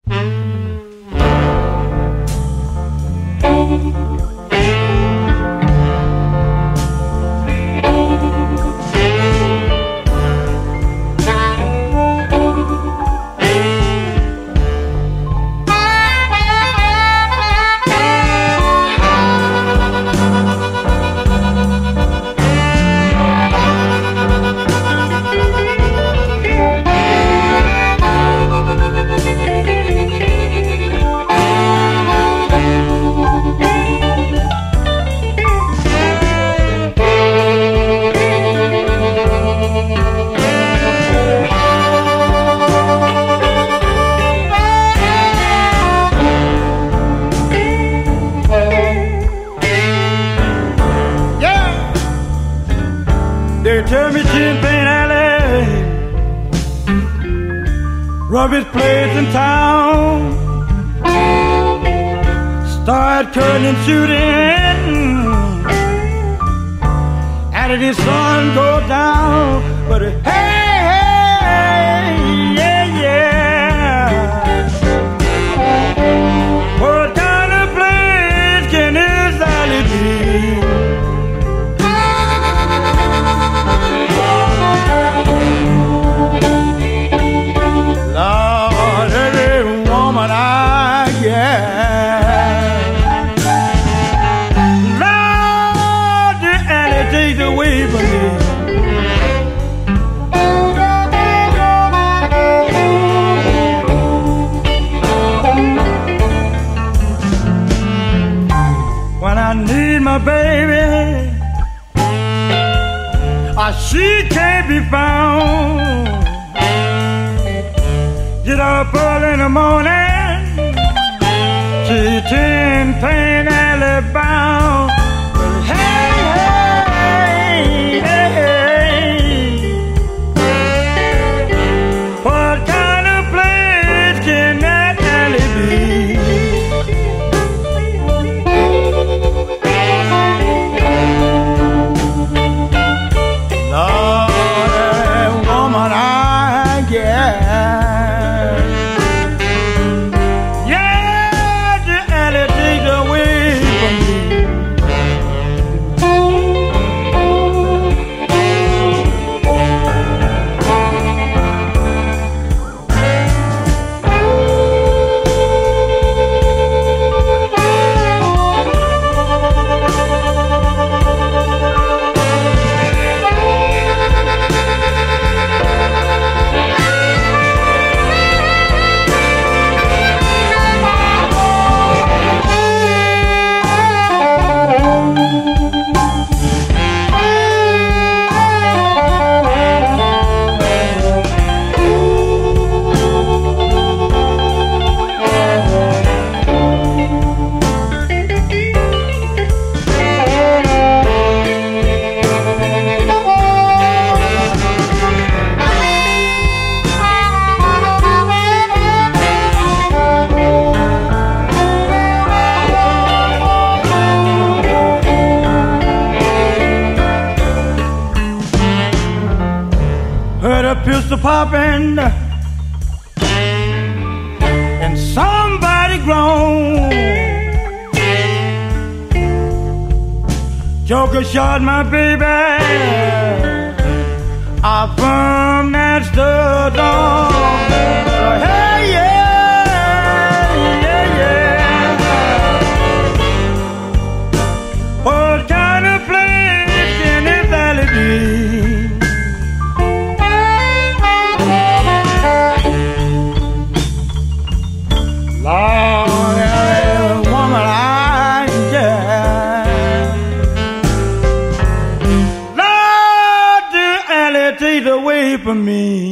They tell me Champagne Alley, roughest place in town. Start cutting and shooting after the sun goes down. But hey, hey, yeah, yeah. What kind of place can this alley be? Lord, every woman I get, Lord, the alley takes away from me. When I need my baby, she can't be found. Get up early in the morning, she's Champagne Alley bound. But hey, hey, hey, hey, what kind of place can that alley be? Lord, woman I get. Heard a pistol popping and somebody groaned. Joker shot my baby, I affirm that's the dawn. Hey, yeah, yeah, yeah. What kind of place can this alley be? Lord, every woman I get, Lord, the alley takes away from me.